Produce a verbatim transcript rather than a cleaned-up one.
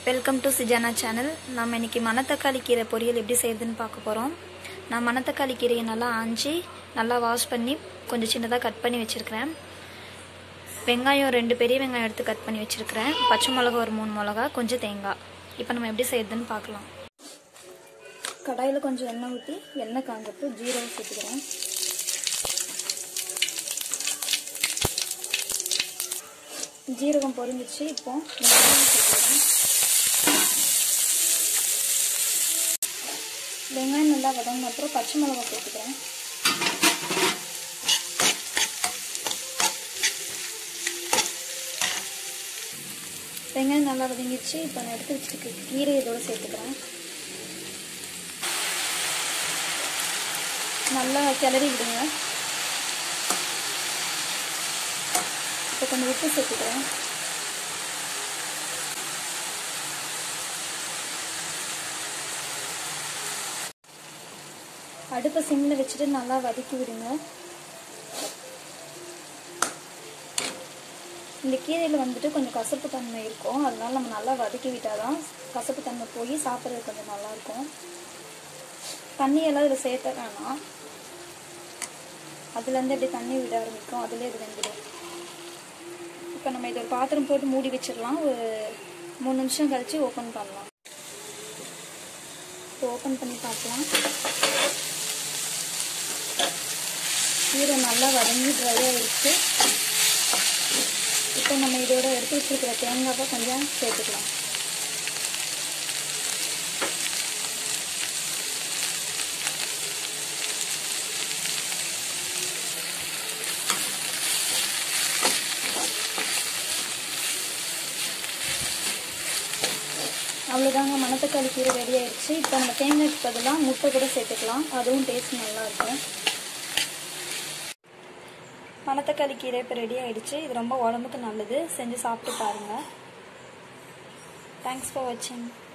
Welcome to சிஜானா channel. நம்ம இன்னைக்கு மணத்தக்காளி கீரை பொரியல் எப்படி செய்யறதுன்னு பார்க்க போகிறோம். நான் மணத்தக்காளி கீரையை நல்லா ஆஞ்சி நல்லா வாஷ் பண்ணி கொஞ்சம் சின்னதாக கட் பண்ணி வச்சுருக்கிறேன். வெங்காயம் ரெண்டு பெரிய வெங்காயம் எடுத்து கட் பண்ணி வச்சுருக்கிறேன். பச்சை மிளகா ஒரு மூணு மிளகா, கொஞ்சம் தேங்காய். இப்போ நம்ம எப்படி செய்யறதுன்னு பார்க்கலாம். கடாயில் கொஞ்சம் எண்ணெய் ஊற்றி எண்ணெய் காஞ்சப்போ ஜீரகம் சேர்த்துக்கிறேன். ஜீரகம் பொரிஞ்சிச்சு. இப்போ வெங்காயம் சேர்த்துக்கிறேன். வெங்காயம் நல்லா வதங்கின அப்புறம் பச்சை மிளகா சேர்த்துக்கிறேன். வெங்காயம் நல்லா வதங்கிடுச்சு. இப்போ நான் எடுத்து வச்சுட்டு கீரை இதோட சேர்த்துக்கிறேன். நல்லா கிளறி விடுங்க. இப்போ கொஞ்சம் உப்பு சேர்த்துக்கிறேன். அடுப்பை சிம்மில் வச்சுட்டு நல்லா வதக்கி விடுங்க. இந்த கீரையில் வந்துட்டு கொஞ்சம் கசப்பு தன்மை இருக்கும். அதனால நம்ம நல்லா வதக்கி விட்டாதான் கசப்பு தன்மை போய் சாப்பிட்றது கொஞ்சம் நல்லாயிருக்கும். தண்ணியெல்லாம் இதில் சேர்த்த வேணாம். அதுலேருந்து எப்படி தண்ணி விட ஆரம்பிக்கும், அதுலேயே இது வெந்துடும். இப்போ நம்ம இதை ஒரு பாத்திரம் போட்டு மூடி வச்சிடலாம். ஒரு மூணு நிமிஷம் கழித்து ஓப்பன் பண்ணலாம். இப்போ ஓப்பன் பண்ணி பார்க்கலாம். கீரை நல்லா வதங்கி ட்ரையாக இருக்குது. இப்போ நம்ம இதோட எடுத்து வச்சுருக்கிற தேங்காவை கொஞ்சம் சேர்த்துக்கலாம். அவ்வளோதாங்க, மணத்தக்காளி கீரை ரெடி ஆயிடுச்சு. இப்போ நம்ம தேங்காய்க்கு பதிலாக முட்டை கூட சேர்த்துக்கலாம். அதுவும் டேஸ்ட் நல்லாயிருக்கும். மணத்தக்காளி கீரை இப்போ ரெடி ஆகிடுச்சு. இது ரொம்ப உடம்புக்கு நல்லது. செஞ்சு சாப்பிட்டு பாருங்கள். தேங்க்ஸ் ஃபார் வாட்சிங்.